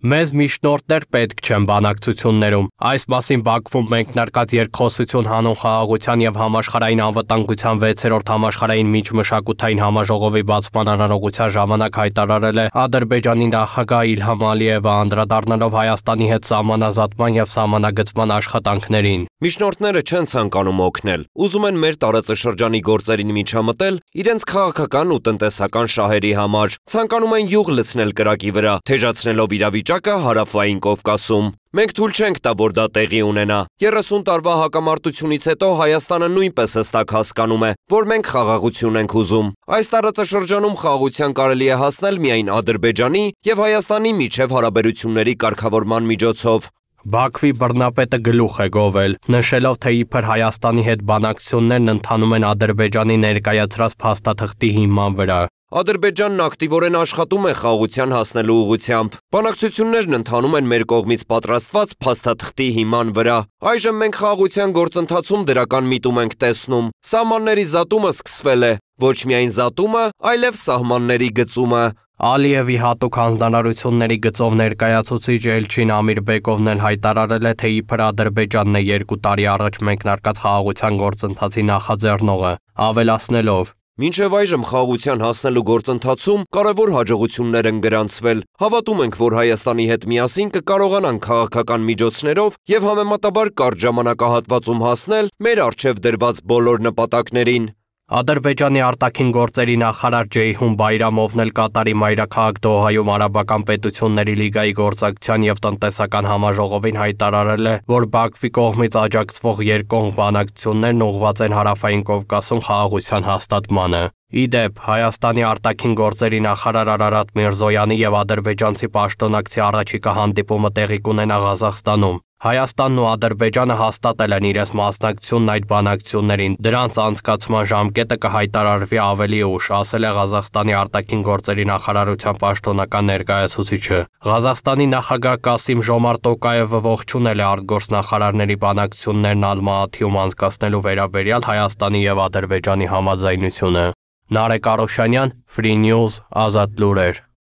Մեզ միջնորդներ պետք չեն բանակցություններում։ Այս մասին Բաքվում մեկնարկած երկխոսություն հանուն խաղաղության եւ համաշխարհային անվտանգության 6-րդ համաշխարհային միջմշակութային համաժողովի բացման արարողության ժամանակ հայտարարել է Ադրբեջանի նախագահ Իլհամ Ալիևը, անդրադառնալով Հայաստանի հետ սահմանազատման եւ սահմանագծման աշխատանքներին։ Միջնորդները չեն ցանկանում օգնել, ուզում են մեր տարածաշրջանի գործերին միջամտել իրենց քաղաքական ու տնտեսական շահերի համար, ցանկանում են յուղ լցնել կրակի վրա, թեժացնելով իրավիճակը Հարավային Կովկասում։ Մենք թույլ չենք տա, որ դա տեղի ունենա։ 30 տարվա հակամարտությունից հետո Հայաստանը նույնպես հստակ հասկանում է, որ մենք խաղաղություն ենք ուզում։ Այս տարածաշրջանում խաղաղության կարելի է հասնել միայն Ադրբեջանի եւ Հայաստանի միջև հարաբերությունների կարգավորման միջոցով։ Բաքվի բռնապետը գլուխ է գովել, նշելով, թե իբր Հայաստանի հետ բանակցություններն ընթանում են Ադրբեջանի ներկայացրած փաստաթղթի հիման վրա։ Ադրբեջանն ակտիվորեն աշխատում է խաղաղության հասնելու ուղղությամբ։ Բանակցություններն ընթանում են մեր կողմից պատրաստված փաստաթղթի հիման վրա։ Այժմ մենք խաղաղության գործընթացում դրական միտում ենք տեսնում։ Սահմանների զատումը սկսվել է։ Ոչ միայն զատումը, այլև սահմանների գծումը։ Ալիևի հատուկ հանձնարարությունների գծով ներկայացուցիչ Էլչին Ամիրբեկովն էլ հայտարարել է, թե իբր Ադրբեջանն է 2 տարի առաջ մեկնարկած խաղաղության գործընթացի նախաձեռնողը, ավելացնելով. Մինչև այժմ խաղաղության հասնելու գործընթացում կարևոր հաջողություններ են գրանցվել։ Հավատում ենք, որ Հայաստանի հետ միասին կկարողանանք քաղաքական միջոցներով եւ համեմատաբար կարճ ժամանակահատվածում հասնել մեր առջև դրված բոլոր նպատակներին։ Ադրբեջանի արտաքին գործերի նախարար Ջեյհուն Բայրամովն էլ Կատարի մայրաքաղաք Դոհայում Արաբական պետությունների լիգայի գործակցության եւ տնտեսական համաժողովին հայտարարել է, որ Բաքվի կողմից աջակցվող երկկողմ բանակցություններն ուղղված են Հարավային Կովկասում խաղաղության հաստատմանը։ Ի դեպ, Հայաստանի արտաքին գործերի նախարար Արարատ Միրզոյանի եւ ադրբեջանցի պաշտոնակցի առաջիկա հանդիպումը տեղի կունենա Ղազախստանում։ Հայաստանն ու Ադրբեջանը հաստատել են իրենց մասնակցությունն այդ բանակցություններին, դրանց անցկացման ժամկետը կհայտարարվի ավելի ուշ, ասել է Ղազախստանի արտաքին գործերի նախարարության պաշտոնական ներկայացուցիչը։ Ղազախստանի նախագահ Կասիմ Ժոմարտ Տոկաևը ողջունել է արտգործնախարարների բանակցություններն Ալմաաթիում անցկացնելու վերաբերյալ Հայաստանի եւ Ադրբեջանի համաձայնությունը։ Նարեկ Արոշանյան, Free News, Ազատ լուրեր։